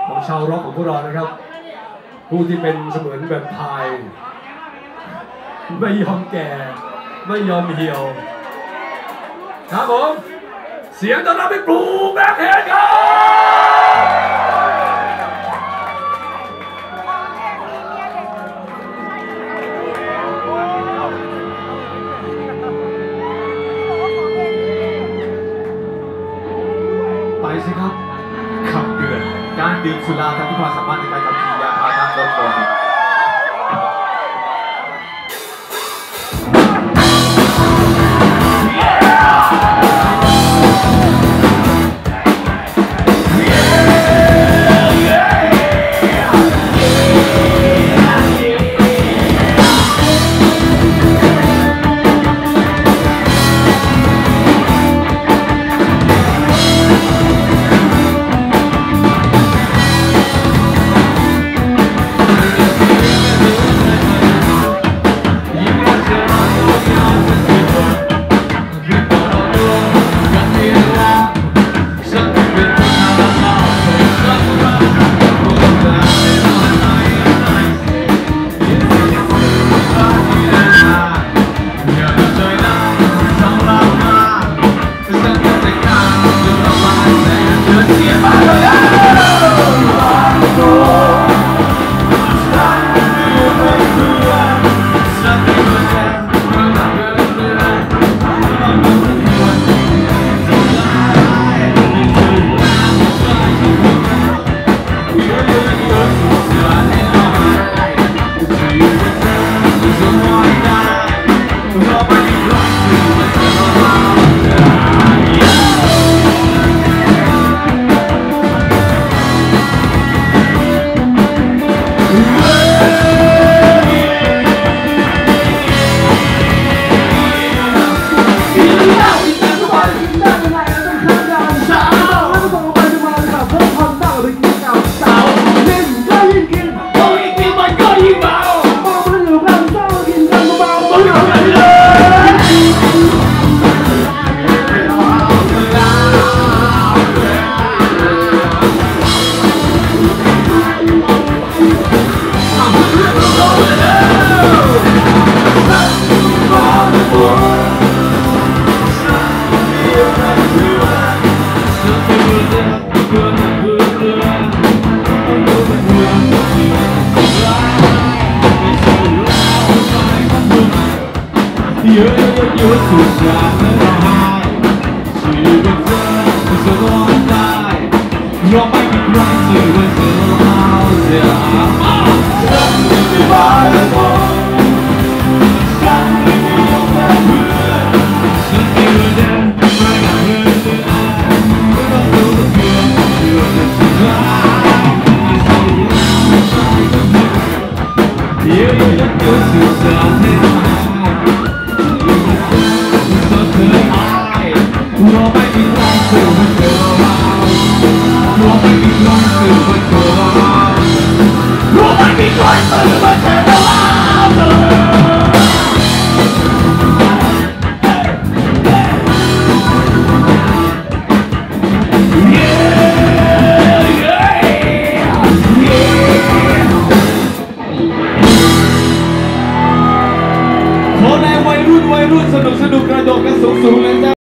ของชาวร็อกของพวกเรานะครับผู้ที่เป็นเสมือนแบบพายไม่ยอมแก่ไม่ยอมเหี่ยวครับผมเสียงต้อนรับให้ปลูกแบ็คเฮดครับไปสิครับคำเตือนการดื่มสุราทำให้ความสามารถในการขับขี่ยานพาหนะลดลง You're my